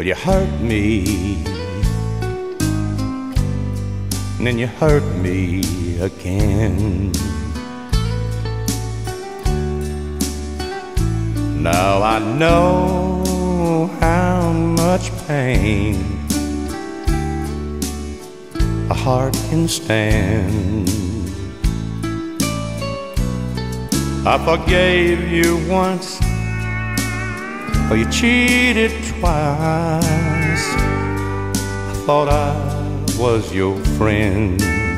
you hurt me, and then you hurt me again. Now I know how much pain a heart can stand. I forgave you once, oh, you cheated twice. I thought I was your friend,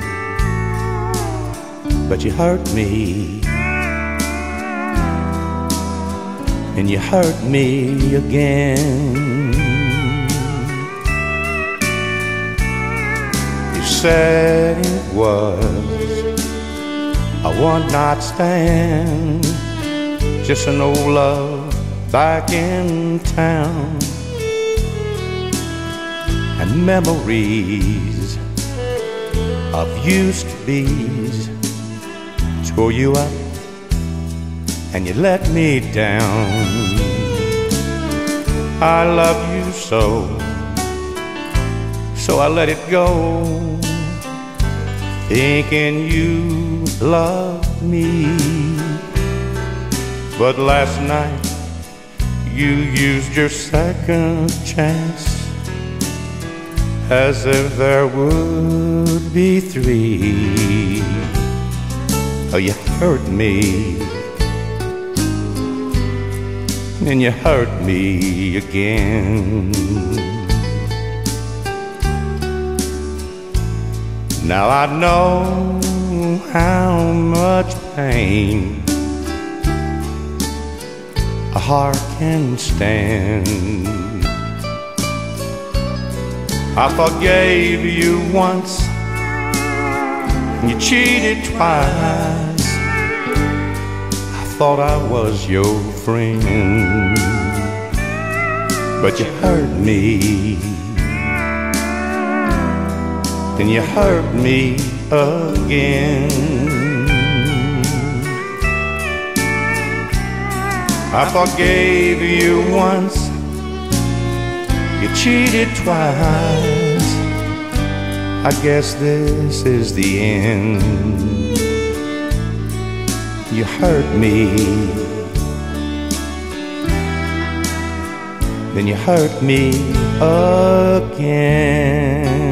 but you hurt me, and you hurt me again. You said it was a one-night stand, just an old love back in town, and memories of used to be's tore you up and you let me down. I love you so I let it go, thinking you loved me. But last night you used your second chance, as if there would be three. Oh, you hurt me, and you hurt me again. Now I know how much pain a heart can stand. I forgave you once, you cheated twice. I thought I was your friend, but you hurt me, and you hurt me again. I forgave you once, you cheated twice. I guess this is the end. You hurt me, then you hurt me again.